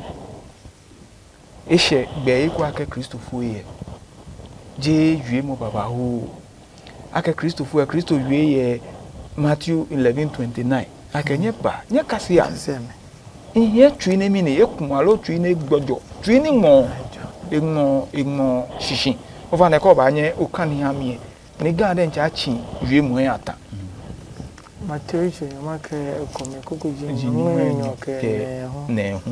ehye gbe iku aka Kristo fo ye je yue mo baba ho aka Kristo fo e Kristo yue ye Matthew eleven twenty-nine aka nye ba nye kasi ya ihe twi ne mi ne ekun alo twi ne gbojo twi ni mo egmo egmo shishin o fa ne ko ba nye o kan ha mi ni ga den cha chi yue mo ya ta Matthew icho nyuma ke ekome koko ji nyo ke ne hu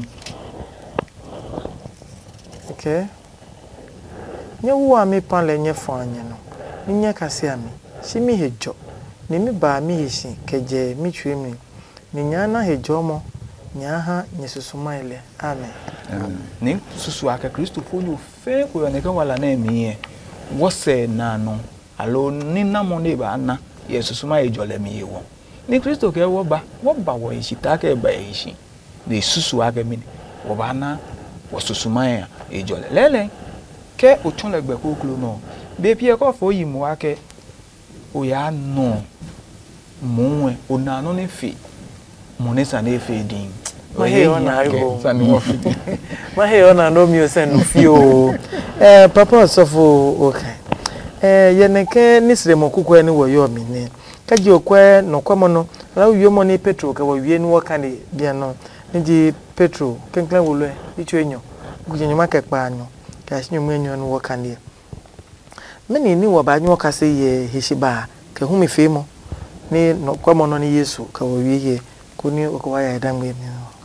okay nye wo ami pan le nye fo anye no ni nye kase ami si mi hejo ni mi ba mi yeshi keje mi twi mi ni nya na hejo mo nya ha nye susuma ile amen ni susu aka Kristo fo ni fe ko ne kan wala na mi ye wo se na no alo ni na mo ne ba na ye susuma hejo le mi ye wo ni Kristo ke wo ba wo ba wo yeshi ta ke ba yeshi ni susu aka mi wo ba na wo susuma ya hejo le lele ke o tun le gbe ko klo no be pie ko fo yi mo ake o ya no mo we o na no ne fi mo ne sa ne fi din ma he ona ibo ma he ona no mi o se no fi o eh papa sofo okay eh ye ne ke nisre mo kuko ni wo yo mi ne ka ji okwe no kwamo no la wiyo mo ni petro ka wo wie ni wo ka ni bia no ni ji petro kenklen wo lo ichu enyo gujenyo make pa anyo ka shinyo menyo no wo ka ni meni ni wo ba nyo ka se ye hishiba ka hu mi fe mo ni no kwamo no ni Yesu ka wo wie ye kuni okwa ya dangme mi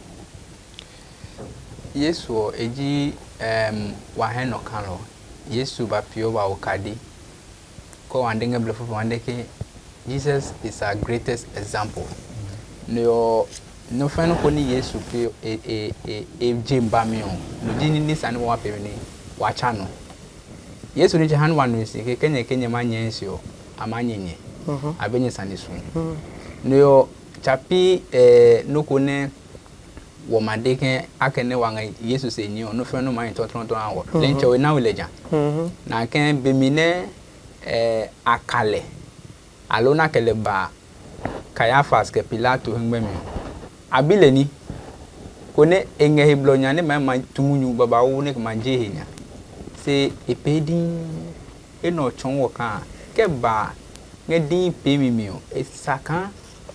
Yesu eji em wa hen no kan lo Yesu ba pio ba okadi ko wandenge blefo wandeke Jesus is our greatest example no no fan ko ni Yesu pio e e e e jemba mi on no dini ni sane wa pe ni wa cha no Yesu ni jahan wanu si ke kenye kenye manyensi o amanyenye mhm abenye sane su no chapi eh no ko ne wo madeke akene wanga Yesu se nyi no fe no man to tron tron awo lenche we na we leja mhm na ken be mine eh akale alona kele ba Caiaphas ke Pilato hingbe mi abile ni kone enge heblonya ne ma tumunyu baba wo ne ma je henya se epedin eno chonwo kan ke ba ngedin pe mi mi o esaka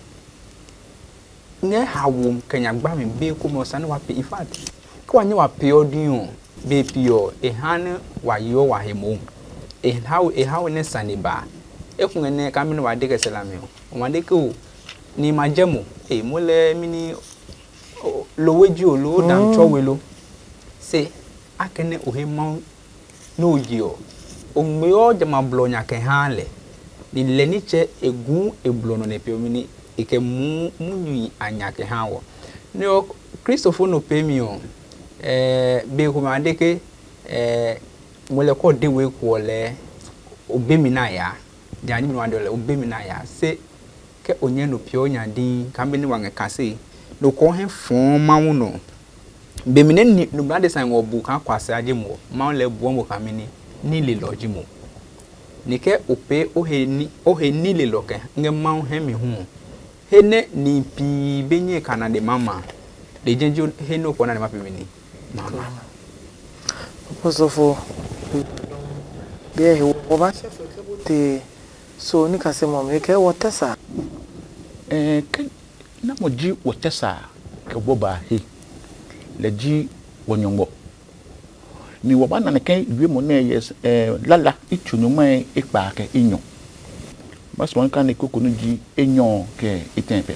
nge hawo kenya gba mi be ko mo sane wa pe in fact ko anye wa pe odin o be pio e han wa yo wa hemo e how e how ne sane ba e kun ne ka mi no wa de ke selame o ma de ko ni ma jemo e mo le mi ni loweji o lo dan chowelo se akene ohemon no yio o me o jama blonya ke hanle ni leniche egu eblono ne pe omini ike mu munyi anya ke hanwo ne o Christopher no pemi o eh be ko ma de ke eh mo le ko de we ko le obemi na ya jani mi wande le obemi na ya se ke onye no pio nya din kambe ni wange kase no ko hen fon mawo no be mi ne no brade san wo bu kan kwase age mo ma le bu mo kamini ni le loji mo ni ke ope o he ni o he ni le loke nge ma he mi hu he ne ni pi benye kana de mama de jenjo he no ko na ma pe mi mama posofo be he wo ba chef ke bote so ni kase mo me ke wo tesa eh na mo ji wo tesa ke bo ba he le ji wonyombo ni wo ba na ke wi mo na yes eh lala itunu mai ipa ke inyo mas won kan ko kunu ji enyo ke itempe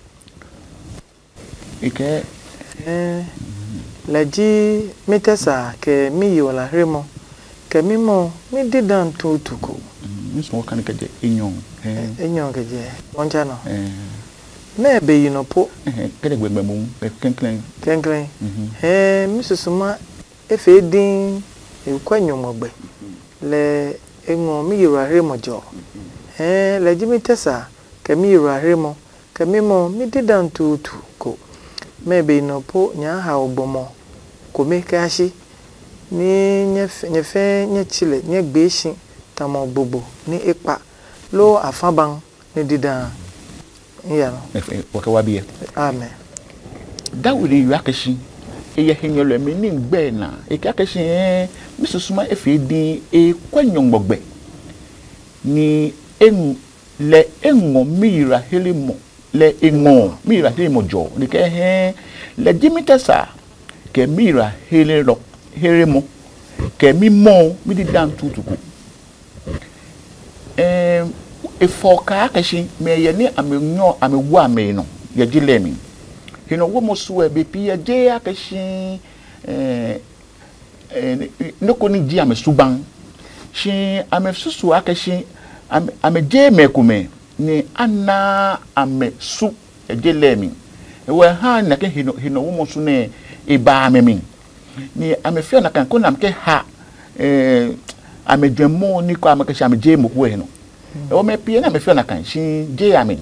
ike eh le ji mi tesa ke mi yo la remo ke mi mo mi didan tutuko mi so kan ke je enyo eh enyo ke je wonja no eh me be you no po eh kede gbegbe mu kenklen kenklen eh mi susuma efe din e kwanyo mogbe le enwo mi yiro aremo jo eh le jimi tesa ke mi yiro aremo ke mi mo mi didan tutu ko me be no po nya ha ogbomo ko me kashi ni nyefe nyefe nye chile nye gbeshi tamo gbogbo ni ipa lo afaban ni didan iya no efe waka wabiye amen dawuri yakashi eye henyolo mi ni ngbe na e kakashi eh misusuma efe din e kwanyongbogbe ni en le engo mira helimo le engo mira helimo jo ni ke he le jimitesa ke mira helero helimo ke mi mo mi di dan tutuku eh e foka kashi me ye ni amenyo amewu ame no ye gilemi hino wo mosu e be pia je akashi eh eh noko ni ji ame suban shi ame susu akashi ame ame je mekume ni ana ame su e gilemi e we ha na ke hino hino wo mosu ne e ba ame mi ni ame fia na kan ko na ke ha eh ame dwemo ni ko ame kashi ame je mo ko hino e wo me pia na me fia na kan shi je ame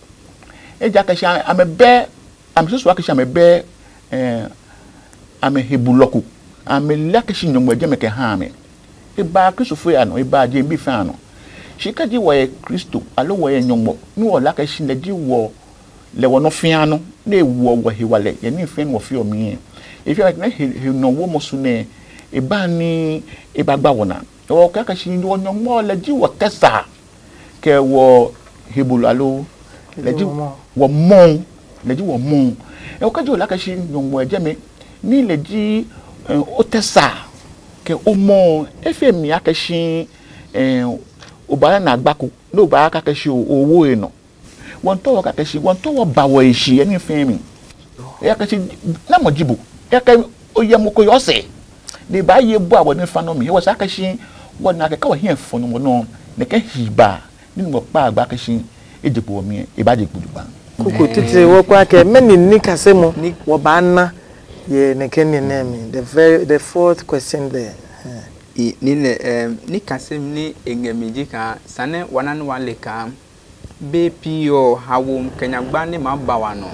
e ja kashi ame be am so so akisha me be eh ame hebuloku ame lakishi nyomwe je meke ha me e ba kristo fo ya no e ba je bi fa no shika ji wo kristo alo wo nyombo ni wo lakishi le ji wo le wo no fia no na ewu wo hiwale ye ni fia no fi o mi e fi na he no wo mosu ne e ba ni e ba gba wona o ka kashi ni wo nyombo le ji wo tesa ke wo hebulalo le ji wo mon leji wo mon e o kajo la kashi nyombo ejeme ni leji o tesa ke o mon efe mi akashi eh o ba na agbako no ba akashi owo eno won to wo akashi won to wo bawo eshi eni fe mi e akashi na mojibu e ka o ye moko yo se ni ba ye bu awon ni fa no mi e wo sa akashi won na ka wo hien fo no no ne ka hiba ni mo pa agba akashi ejepo mi e ba je gbuduba kuku titi wo kwa ke meni ni kase mo wo ba na ye ne ken name the very the fourth question there i ni le em ni kase ni engemiji ka sane wana no wale ka be pio hawo kenya gba ni ma ba wa no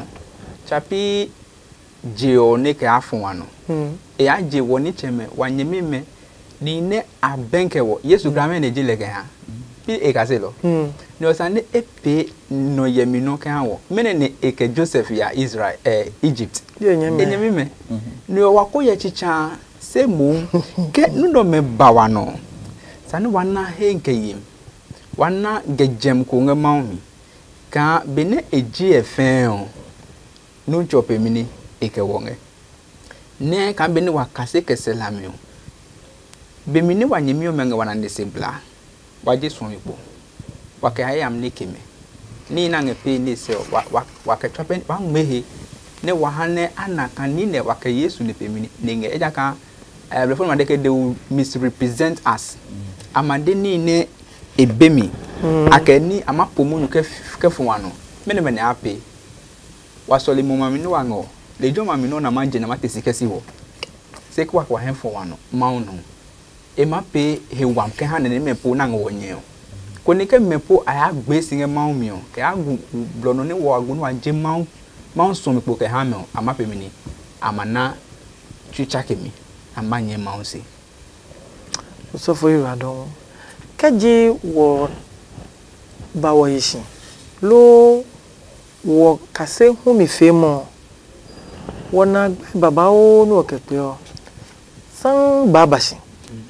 chapi je o ne ke afun wa no e a je wo ni cheme wa nyemi me ni ne abenke wo yesu grame ne je le ke ha e kase lo ni osane epe no yemi no kan wo mene ne eke Joseph ya Israel eh Egypt ye nyeme enyemi me ni o wakoye chicha semu ke nudo me bawano sani wana henke yim wana gejem ko ngamaumi ka bene eji efen no chope mini eke wonge ne ka bene wakase keselamio be mini wanyemi omenga wana ndesebla waje sonyipo wake ayam nikeme ni na ngepe ni se wake chope wa mehe ne wahane anaka ni ne wake Yesu ne pemini nenge ejaka eh before madeke they will misrepresent us amade ni ne ebemi akeni amapomu nuke kefu wano mene mene ape wasole mu mami no wango lejo mami no na manje na matesi kesi wo se kwa kwa henfo wano mauno emape hewam ke hane ne mepo na ngwonyeo konike mepo aya gbesi nge maumio ke agu blono ne wo agu no anje mau mau so mepo ke hamel amape mini amana chucha kemi amanye mausi so for you adon kaji wo bawo yishi lo wo kase hu mi femo wona baba o no kepe o san baba shi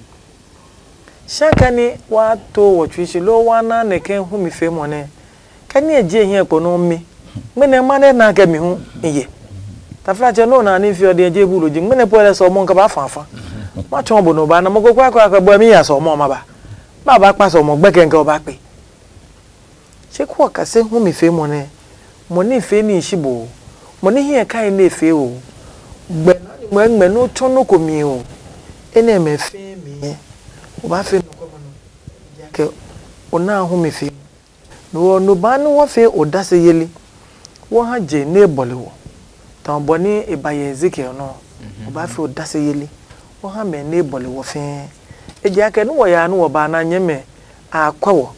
shaka ni wa to wo twishi lo wana ne ken hu mi femo ne kani eje hin epo no mi mene mane na ga mi hu iye tafla je no na ni fi ode eje bulu ji mene po le so mo nka ba fafa ma chon bo no ba na mo ko kwa kwa bo mi ya so mo ma ba baba pa so mo gbeke nka o ba pe se ko kase hu mi femo ne mo ni fe ni shibo mo ni hin kai na efe o gbe mo ngbe no to no ko mi o ene me fe mi o ba fe no ko mo no ke ona hu mi fe no no ba no wo fe o da se yeli wo ha je ne bole wo tan bo ni ibaye Ezekiel no o ba fe o da se yeli wo ha me ne bole wo fe e je ake no wo ya no wo ba na nyeme akwawo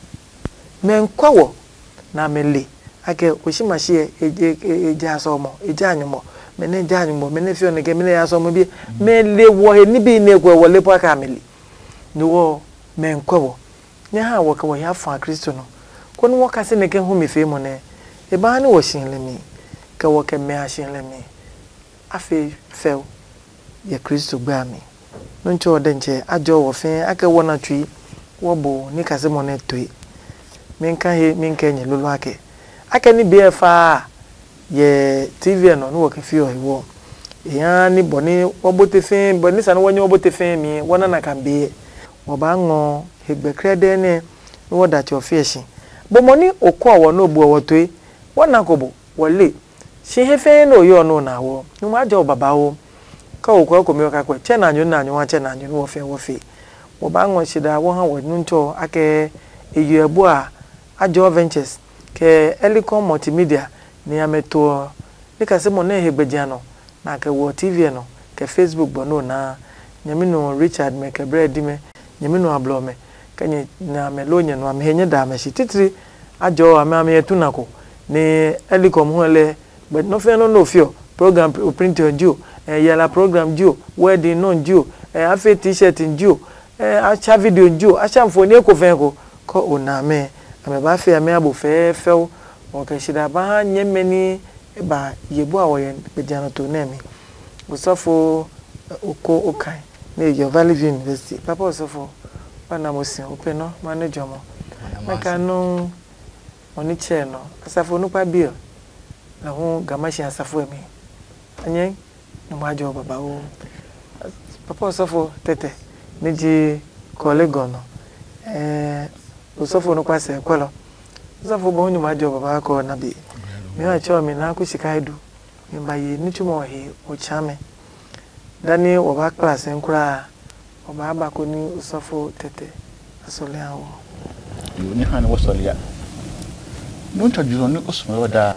me nkwawo na mele ake oshimashie eje eje asomo eje anyumo mene eje anyumo mene fio ne ke mene asomo bi mele wo he ni bi ne ko wo le po aka mele ni wo me nkwawo nya ha wo ka wo ya fa Kristo no ko no wo ka se ne ke hu mi fe mo ne e ba ni wo shin le mi ka wo ke me a shin le mi afi fe ye Kristo gba mi no ncho de nche ajo wo fe aka wo na twi wo bo ni ka se mo ne toi minka he minka nye lulu ake ake ni B F A ye T V no no ke fi o hiwo ya ni boni obote fe boni san wonye obote fe mi wona na kan be wo ba ngo hegbe krede ne wo da ti ofieshi bo moni okọ wo no bu owo toi wona ko bo wole shi he fe no yo no na wo ni ma jo baba wo ka okọ ko mi ka ko che na anyu na anyu wa che na anyu wo fe wo fe wo ba ngo shida wo ha wo nuncho ake eyu ebu a Adjoor Ventures ke Ellicom Multimedia ni ameto nika se mo na hegbeja no na ke wo T V no ke Facebook bono na nyame no Richard me ke bread me nyame no ablo me kanye na me lo nye no am henye da me shi titiri Adjoor am am yetunako ni Ellicom hole but no fe no no fio program print on due eh yala program due wedding no due eh afi t-shirt due eh acha video due acha mfoni eko fe ko ko oname ame ba fe ame abo fe fe o ke shida ba nyemeni ba yebu awo ye bejano to nemi usofo oko okai na your Valley View University papa usofo bana mosin openo manager mo maka no oni che no asafo no pa bio na ho gamashi asafo emi anye no majo baba o papa usofo tete neji college no eh usofo no kwase kwelo usofo bo nyu majo baba ko na bi mi a cho mi na ku shikaidu mi baye ni tumo he o chame dani wo ba class nkura wo ba ba ko ni usofo tete asole awo yo ni han wo solia no ta juro ni osmo wada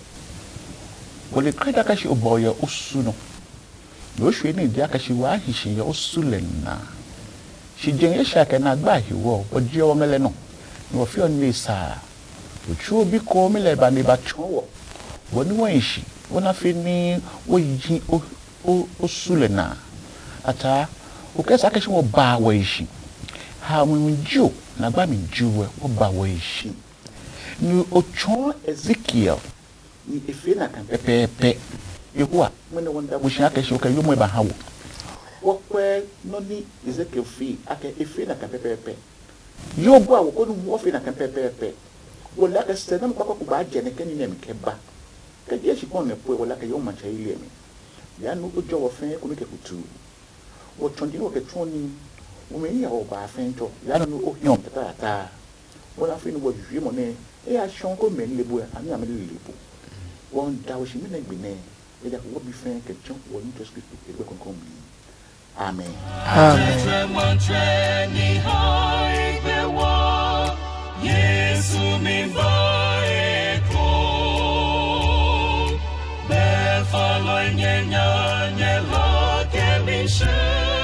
wole kreda kashi oboyo osuno no hwe ni dia kashi wa hishi ya osulenna shi jenye shaka na gba hiwo oje o mele no no fi on le sa ochu bi ko mele ba ni ba chowo woni won shi wona fi ni o yi o o sulena ata o kesa kashi wo ba wa shi ha mu nju na gba mi juwe o ba wa shi ni ocho Ezekiel ni efe na kan pepepe yewa mwene wanda mushi aka shi o ka yomo ba hawo Wakwe no ni Ezekiel fi ake efi na kampepepe. Yobu a woko no wo fi na kampepepe. Wala ka se na mkwa ko ba je ne kani ne mkeba. Ka je shi kon ne po wala ka yo mancha ile mi. Ya no ojo wo fen ko meke kutu. Wo chondi wo ke choni. Wo me ya wo ba fen to. Ya no o hion ta ta. Wala fi no wo jui mo ne e a shon ko men lebu ani am lebu. Won da wo shi mi na gbine. E da ko bi fen ke chon wo ni to speak e be kon kon mi. Amen. Amen. Yesu mimbae ko befalo nyenya nyela kemishe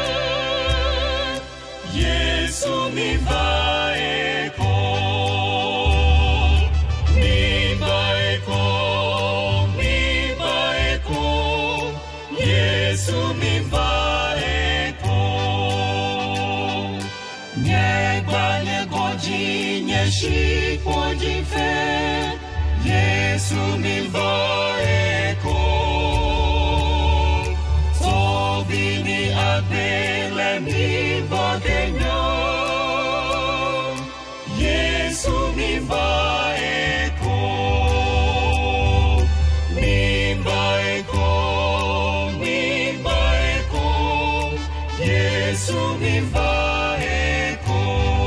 Yesu mimbae ko mimbae ko mimbae ko Yesu mimbae ko nyegba goji nyeshi poji fe Yesu mimbae ko Tobini abele mibakenya Yesu mimbae ko mimbae ko mimbae ko Yesu mimbae ko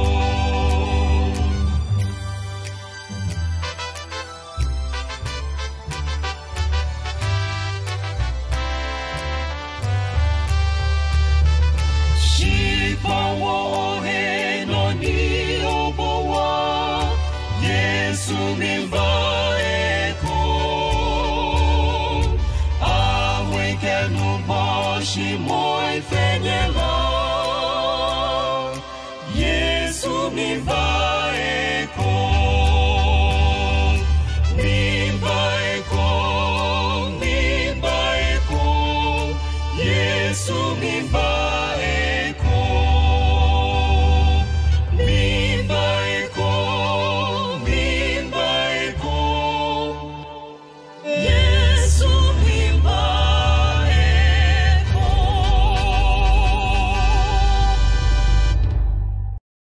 Yesu mimbae ko aweke nuboshi moi fenyela